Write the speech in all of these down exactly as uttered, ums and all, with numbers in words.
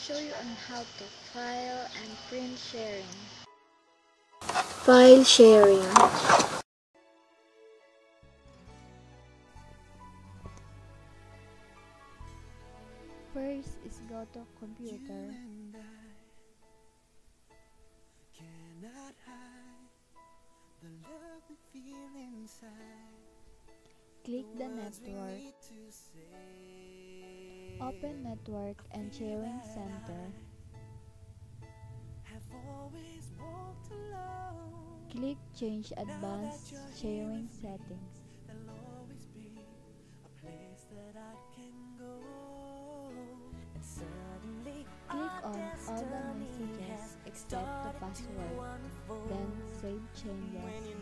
show you on how to file and print sharing. File sharing. First is go to computer. Click the network. Open Network and Sharing Center. Click Change Advanced Sharing Settings. Click on all the messages except the password, then save changes.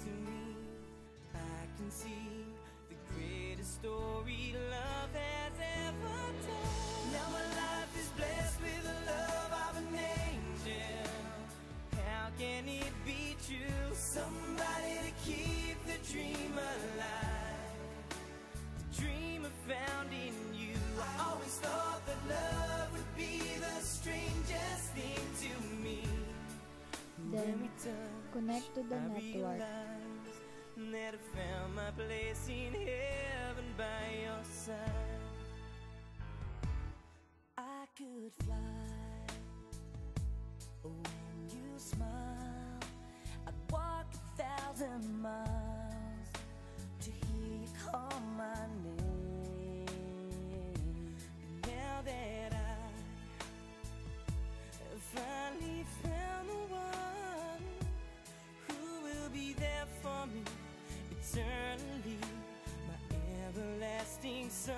Story love has ever told. Now my life is blessed with the love of an angel. How can it be true? Somebody to keep the dream alive. The dream I found in you. I always thought that love would be the strangest thing to me. Then connect to the network. That I found my place in heaven by your side. I could fly when you smile. I'd walk a thousand miles to hear you call my name. And now that I have finally found the one who will be there for me eternally, my everlasting son.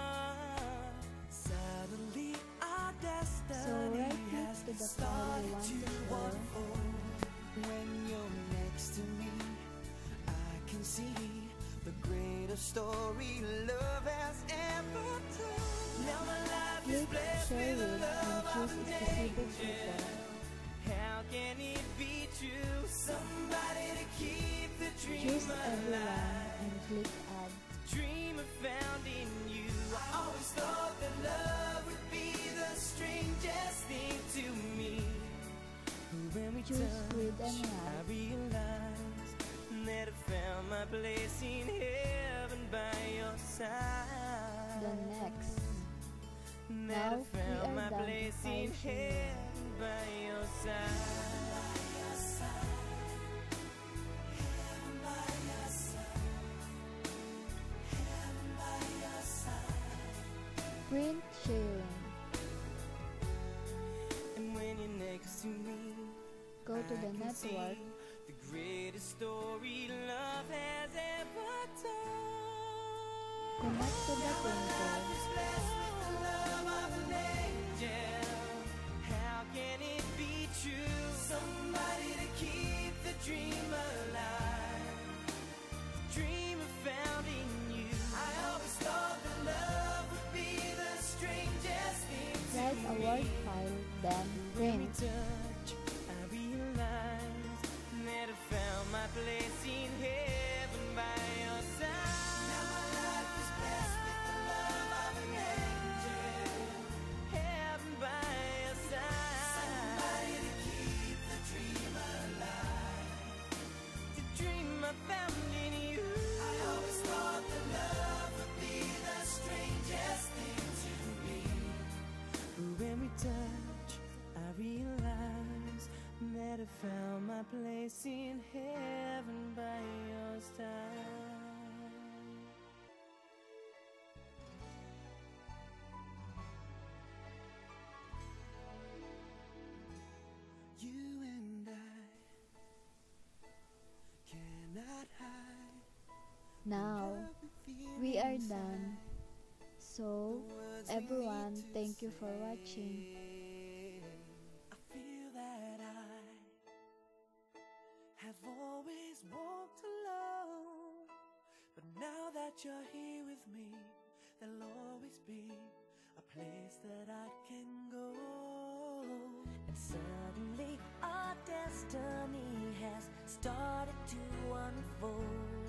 Suddenly our destiny So right has click to the file started you want to to share. unfold. When you're next to me, I can see the greatest story love has ever told. Now my life is Click blessed Share with the with and love choose of an specific angel. people. How can it be true? Somebody to keep the dream Choose everyone alive. and click Add. Dream I found in you. I always thought that love would be the strangest thing to me. When we Choose touch, Read and I Write. realized that I found my place in heaven by your side. Then next. That I Now we found are my done to place file in sharing. heaven by your side. Print sharing. And when you're next to me, Go to the I can see network. the greatest story love has ever told. Connect to the printer. Is blessed with the love of an angel. How can it be true? Somebody to keep the dream alive. The dream I found in you. I always thought that love would be the strangest thing to Write a me. Word file, then When we print. touch, I realized that I found my place in heaven by your side. Now my life is blessed with the love of an angel. Heaven by your side. Somebody to keep the dream alive. The dream I found in you. I always thought that love would be the strangest thing to me. When we touch, I realize that I found my place in heaven by your side. You and I cannot hide. Now we are done. So everyone, thank you for watching. I feel that I have always walked alone, but now that you're here with me, there'll always be a place that I can go. And suddenly our destiny has started to unfold.